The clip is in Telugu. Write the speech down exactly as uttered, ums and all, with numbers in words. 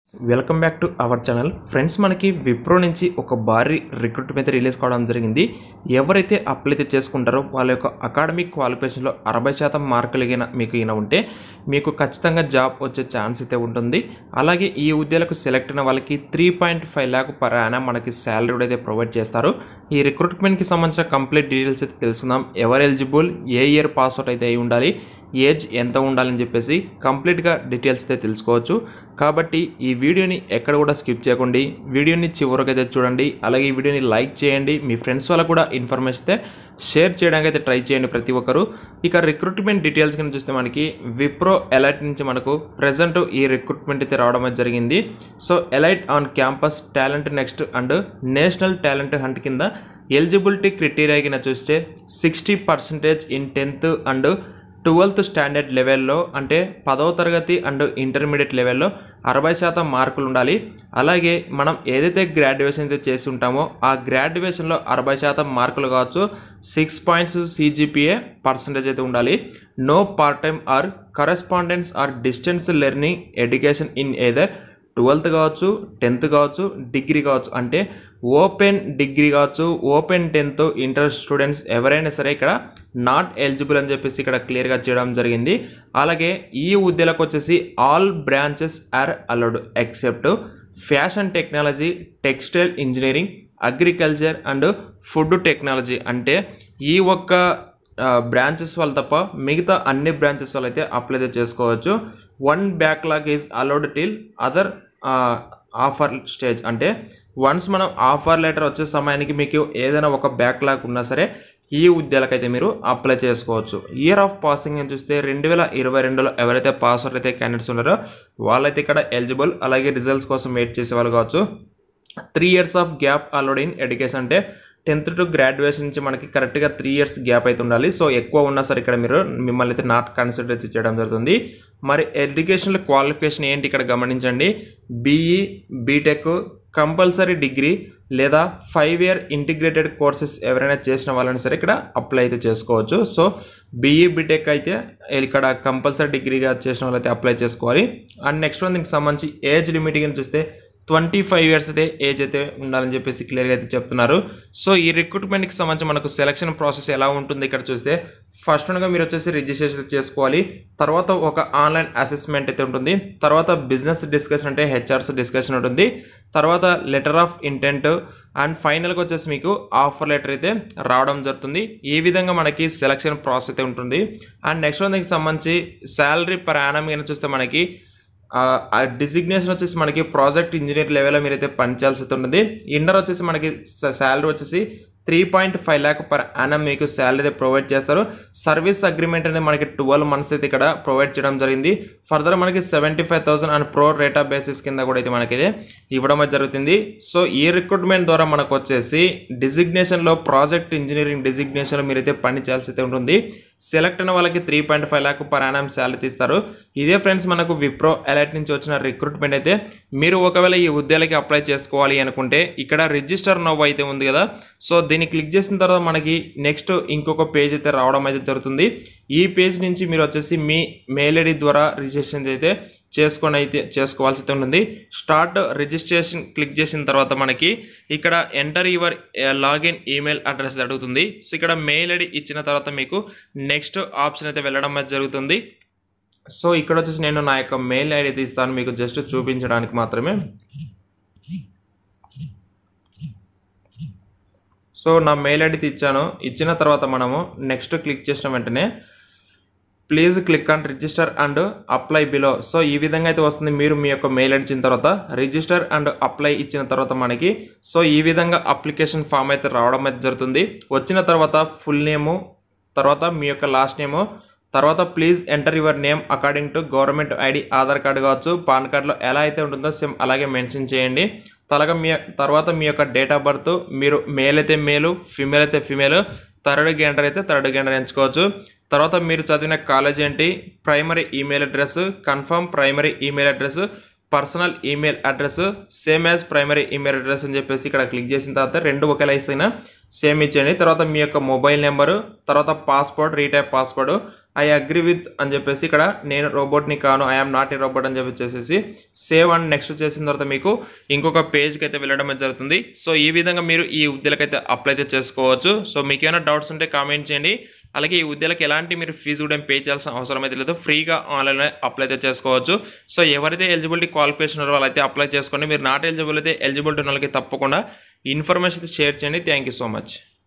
Welcome back to our channel friends. మనకి విప్రో నుంచి ఒక భారీ రిక్రూట్మెంట్ అయితే రిలీజ్ కావడం జరిగింది. ఎవరైతే అప్లై అయితే చేసుకుంటారో వాళ్ళ యొక్క అకాడమిక్ క్వాలిఫికేషన్లో అరవై శాతం మార్కులు గిన మీకు ఈయన ఉంటే మీకు ఖచ్చితంగా జాబ్ వచ్చే ఛాన్స్ అయితే ఉంటుంది. అలాగే ఈ ఉద్యోగాలకు సెలెక్ట్ అయిన వాళ్ళకి three point five lakh per annum మనకి శాలరీ కూడా అయితే ప్రొవైడ్ చేస్తారు. ఈ రిక్రూట్మెంట్కి సంబంధించిన కంప్లీట్ డీటెయిల్స్ అయితే తెలుసుకుందాం. ఎవరు ఎలిజిబుల్, ఏ ఇయర్ పాస్అవుట్ అయితే అయి ఉండాలి, ఏజ్ ఎంత ఉండాలని చెప్పేసి కంప్లీట్గా డీటెయిల్స్ అయితే తెలుసుకోవచ్చు. కాబట్టి ఈ వీడియోని ఎక్కడ కూడా స్కిప్ చేయకండి, వీడియోని చివరికి అయితే చూడండి. అలాగే ఈ వీడియోని లైక్ చేయండి, మీ ఫ్రెండ్స్ వాళ్ళకు కూడా ఇన్ఫర్మేషన్ అయితే షేర్ చేయడానికి అయితే ట్రై చేయండి ప్రతి ఒక్కరు. ఇక రిక్రూట్మెంట్ డీటెయిల్స్ కింద చూస్తే మనకి విప్రో ఎలైట్ నుంచి మనకు ప్రజెంట్ ఈ రిక్రూట్మెంట్ అయితే రావడం అయితే జరిగింది. So elite on campus talent next and national talent hunt కింద ఎలిజిబిలిటీ క్రైటీరియా కింద చూస్తే sixty percentage in tenth and twelfth standard లెవెల్లో అంటే పదవ తరగతి అండ్ ఇంటర్మీడియట్ లెవెల్లో అరవై శాతం మార్కులు ఉండాలి. అలాగే మనం ఏదైతే గ్రాడ్యుయేషన్ అయితే చేసి ఉంటామో ఆ గ్రాడ్యుయేషన్లో అరవై శాతం మార్కులు కావచ్చు, సిక్స్ పాయింట్స్ సిజిపిఏ పర్సంటేజ్ అయితే ఉండాలి. No part time or correspondence or distance learning education in either twelfth కావచ్చు, టెన్త్ కావచ్చు, డిగ్రీ కావచ్చు. అంటే ఓపెన్ డిగ్రీ కావచ్చు, ఓపెన్ టెన్త్ ఇంటర్ స్టూడెంట్స్ ఎవరైనా సరే ఇక్కడ నాట్ ఎలిజిబుల్ అని చెప్పేసి ఇక్కడ క్లియర్గా చేయడం జరిగింది. అలాగే ఈ ఉద్యోగాలకు వచ్చేసి all branches are allowed except fashion technology, textile engineering, agriculture and food technology. అంటే ఈ ఒక్క బ్రాంచెస్ వాళ్ళు తప్ప మిగతా అన్ని బ్రాంచెస్ వాళ్ళు అయితే అప్లై చేసుకోవచ్చు. One backlog is allowed till other offer stage. అంటే వన్స్ మనం ఆఫర్ లెటర్ వచ్చే సమయానికి మీకు ఏదైనా ఒక బ్యాక్లాగ్ ఉన్నా సరే ఈ ఉద్యోగాలకు అయితే మీరు అప్లై చేసుకోవచ్చు. ఇయర్ ఆఫ్ పాసింగ్ అని చూస్తే రెండు వేల ఇరవై రెండులో ఎవరైతే పాస్ అవుట్ అయితే క్యాండిడేట్స్ ఉన్నారో వాళ్ళైతే ఇక్కడ ఎలిజిబుల్. అలాగే రిజల్ట్స్ కోసం వెయిట్ చేసేవాళ్ళు కావచ్చు. Three years of gap allowed in education. అంటే టెన్త్ టు గ్రాడ్యుయేషన్ నుంచి మనకి కరెక్ట్గా త్రీ ఇయర్స్ గ్యాప్ అయితే ఉండాలి. సో ఎక్కువ ఉన్నా సరే ఇక్కడ మీరు మిమ్మల్ని అయితే నాట్ కన్సిడర్ చేయడం జరుగుతుంది. మరి ఎడ్యుకేషనల్ క్వాలిఫికేషన్ ఏంటి ఇక్కడ గమనించండి. బీఈ, బీటెక్, కంపల్సరీ డిగ్రీ లేదా ఫైవ్ ఇయర్ ఇంటిగ్రేటెడ్ కోర్సెస్ ఎవరైనా చేసిన వాళ్ళని సరే ఇక్కడ అప్లై అయితే చేసుకోవచ్చు. సో బీఈ, బీటెక్ అయితే ఇక్కడ కంపల్సరీ డిగ్రీగా చేసిన వాళ్ళైతే అప్లై చేసుకోవాలి. అండ్ నెక్స్ట్ వన్ దీనికి సంబంధించి ఏజ్ లిమిట్గా చూస్తే ట్వంటీ ఫైవ్ ఇయర్స్ అయితే ఏజ్ అయితే ఉండాలని చెప్పేసి క్లియర్గా అయితే చెప్తున్నారు. సో ఈ రిక్రూట్మెంట్కి సంబంధించి మనకు సెలక్షన్ ప్రాసెస్ ఎలా ఉంటుంది ఇక్కడ చూస్తే ఫస్ట్ ఉండగా మీరు వచ్చేసి రిజిస్ట్రేషన్ చేసుకోవాలి. తర్వాత ఒక ఆన్లైన్ అసెస్మెంట్ అయితే ఉంటుంది. తర్వాత బిజినెస్ డిస్కషన్ అంటే హెచ్ఆర్స్ డిస్కషన్ ఉంటుంది. తర్వాత లెటర్ ఆఫ్ ఇంటెంట్ అండ్ ఫైనల్గా వచ్చేసి మీకు ఆఫర్ లెటర్ అయితే రావడం జరుగుతుంది. ఈ విధంగా మనకి సెలక్షన్ ప్రాసెస్ అయితే ఉంటుంది. అండ్ నెక్స్ట్ దీనికి సంబంధించి శాలరీ పర్ యానం కింద చూస్తే మనకి ఆ డిజిగ్నేషన్ వచ్చేసి మనకి ప్రాజెక్ట్ ఇంజనీర్ లెవెల్లో మీరైతే పనిచేయాల్సి ఉంటుంది. ఇన్నర్ వచ్చేసి మనకి శాలరీ వచ్చేసి three point five lakh per annum మీకు శాలరీ అయితే ప్రొవైడ్ చేస్తారు. సర్వీస్ అగ్రిమెంట్ అనేది మనకి ట్వెల్వ్ మంత్స్ అయితే ఇక్కడ ప్రొవైడ్ చేయడం జరిగింది. ఫర్దర్ మనకి seventy five thousand and pro rate of basis కింద కూడా అయితే మనకి ఇది ఇవ్వడం జరుగుతుంది. సో ఈ రిక్రూట్మెంట్ ద్వారా మనకు వచ్చేసి డిజిగ్నేషన్లో ప్రాజెక్ట్ ఇంజనీరింగ్ డిజిగ్నేషన్లో మీరైతే పని చేయాల్సి అయితే ఉంటుంది. సెలెక్ట్ అయిన వాళ్ళకి three point five lakh per annum salary తీస్తారు. ఇదే ఫ్రెండ్స్ మనకు విప్రో ఎలైట్ నుంచి వచ్చిన రిక్రూట్మెంట్ అయితే. మీరు ఒకవేళ ఈ ఉద్యోగాలకి అప్లై చేసుకోవాలి అనుకుంటే ఇక్కడ రిజిస్టర్ నౌ అయితే ఉంది కదా, సో దీన్ని క్లిక్ చేసిన తర్వాత మనకి నెక్స్ట్ ఇంకొక పేజ్ అయితే రావడం అయితే జరుగుతుంది. ఈ పేజ్ నుంచి మీరు వచ్చేసి మీ మెయిల్ ఐడి ద్వారా రిజిస్ట్రేషన్ అయితే చేసుకొని అయితే చేసుకోవాల్సి ఉంటుంది. స్టార్ట్ రిజిస్ట్రేషన్ క్లిక్ చేసిన తర్వాత మనకి ఇక్కడ enter your login email address అడుగుతుంది. సో ఇక్కడ మెయిల్ ఐడి ఇచ్చిన తర్వాత మీకు నెక్స్ట్ ఆప్షన్ అయితే వెళ్ళడం అయితే జరుగుతుంది. సో ఇక్కడ వచ్చేసి నేను నా యొక్క మెయిల్ ఐడి తీస్తాను మీకు జస్ట్ చూపించడానికి మాత్రమే. సో నా మెయిల్ ఐడి ఇచ్చాను. ఇచ్చిన తర్వాత మనము నెక్స్ట్ క్లిక్ చేసిన వెంటనే please click on register and apply below. So ఈ విధంగా అయితే వస్తుంది. మీరు మీ యొక్క మెయిల్ ఐడి ఇచ్చిన తర్వాత రిజిస్టర్ అండ్ అప్లై ఇచ్చిన తర్వాత మనకి సో ఈ విధంగా అప్లికేషన్ ఫామ్ అయితే రావడం అయితే జరుగుతుంది. వచ్చిన తర్వాత ఫుల్ నేము, తర్వాత మీ యొక్క లాస్ట్ నేము, తర్వాత please enter your name according to government ID. Aadhaar card కావచ్చు, పాన్ కార్డులో ఎలా అయితే ఉంటుందో సేమ్ అలాగే మెన్షన్ చేయండి. తలగా మీ తర్వాత మీ యొక్క డేట్ ఆఫ్ బర్త్, మీరు మేల్ అయితే మేలు, ఫిమేల్ అయితే ఫిమేల్, థర్డ్ జెండర్ అయితే థర్డ్ జెండర్ ఎంచుకోవచ్చు. తర్వాత మీరు చదివిన కాలేజ్ ఏంటి, primary email address, confirm primary email address, personal email address same as primary email address అని చెప్పేసి ఇక్కడ క్లిక్ చేసిన తర్వాత రెండు ఒకేలా ఇస్తేనా సేమ్ ఇచ్చేయండి. తర్వాత మీ యొక్క మొబైల్ నెంబరు, తర్వాత password, retype password I agree with అని చెప్పేసి ఇక్కడ నేను రోబోట్ని కాను, ఐఎమ్ నాట్ ఏ రోబోట్ అని చెప్పి చేసేసి సేవ్ అండ్ నెక్స్ట్ చేసిన తర్వాత మీకు ఇంకొక పేజ్కి అయితే వెళ్ళడం జరుగుతుంది. సో ఈ విధంగా మీరు ఈ ఉద్యోగాలకైతే అప్లై అయితే చేసుకోవచ్చు. సో మీకు ఏమైనా డౌట్స్ ఉంటే కామెంట్ చేయండి. అలాగే ఈ ఉద్యోగాలకు ఎలాంటి మీరు ఫీజు కూడా పే చేయాల్సిన అవసరం అయితే లేదు, ఫ్రీగా ఆన్లైన్లో అప్లై అయితే చేసుకోవచ్చు. సో ఎవరైతే ఎలిజిబిలిటీ క్వాలిఫికేషన్ ఉన్నారో వాళ్ళైతే అప్లై చేసుకోండి. మీరు నాట్ ఎలిజిబుల్ అయితే ఎలిజిబిలిటీ ఉన్న వాళ్ళకి తప్పకుండా ఇన్ఫర్మేషన్ అయితే షేర్ చేయండి. Thank you so much.